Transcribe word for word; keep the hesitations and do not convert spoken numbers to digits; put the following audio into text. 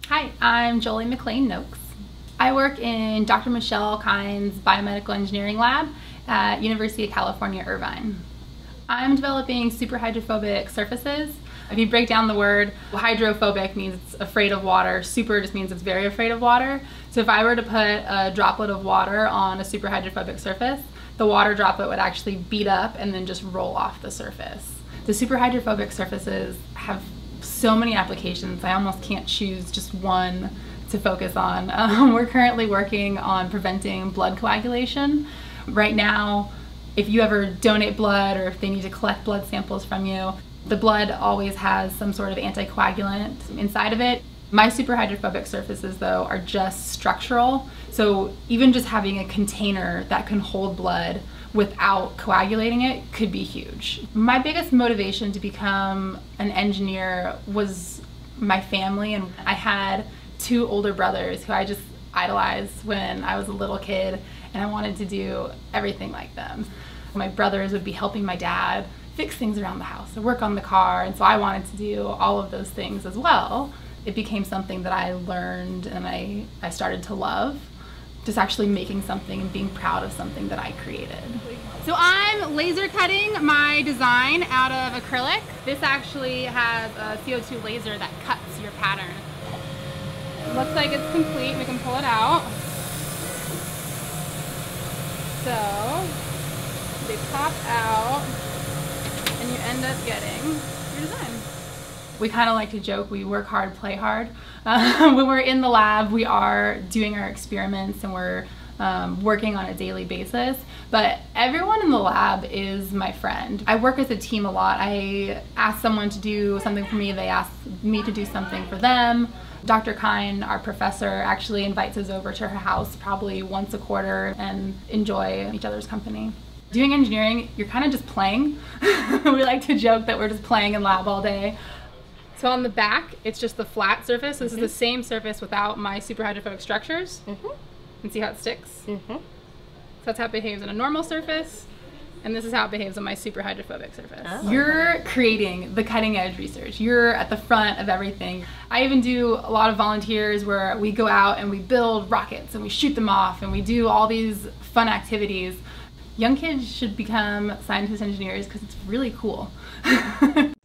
Hi, I'm Jolie Nokes. I work in Doctor Michelle Khine's biomedical engineering lab at University of California, Irvine. I'm developing super-hydrophobic surfaces. If you break down the word, hydrophobic means it's afraid of water, super just means it's very afraid of water. So if I were to put a droplet of water on a super-hydrophobic surface, the water droplet would actually beat up and then just roll off the surface. The super-hydrophobic surfaces have so many applications, I almost can't choose just one to focus on. Um, we're currently working on preventing blood coagulation. Right now, if you ever donate blood or if they need to collect blood samples from you, the blood always has some sort of anticoagulant inside of it. My super-hydrophobic surfaces, though, are just structural. So even just having a container that can hold blood without coagulating it could be huge. My biggest motivation to become an engineer was my family, and I had two older brothers who I just idolized when I was a little kid, and I wanted to do everything like them. My brothers would be helping my dad fix things around the house or work on the car, and so I wanted to do all of those things as well. It became something that I learned and I, I started to love. Just actually making something and being proud of something that I created. So I'm laser cutting my design out of acrylic. This actually has a C O two laser that cuts your pattern. It looks like it's complete. We can pull it out. So they pop out and you end up getting your design. We kind of like to joke, we work hard, play hard. Uh, when we're in the lab, we are doing our experiments and we're um, working on a daily basis, but everyone in the lab is my friend. I work as a team a lot. I ask someone to do something for me, they ask me to do something for them. Doctor Khine, our professor, actually invites us over to her house probably once a quarter and enjoy each other's company. Doing engineering, you're kind of just playing. We like to joke that we're just playing in lab all day. So on the back, it's just the flat surface. This mm-hmm. is the same surface without my super-hydrophobic structures. Mm-hmm. And see how it sticks? Mm-hmm. So that's how it behaves on a normal surface, and this is how it behaves on my super-hydrophobic surface. Oh. You're creating the cutting-edge research. You're at the front of everything. I even do a lot of volunteers where we go out and we build rockets and we shoot them off and we do all these fun activities. Young kids should become scientists, engineers, because it's really cool.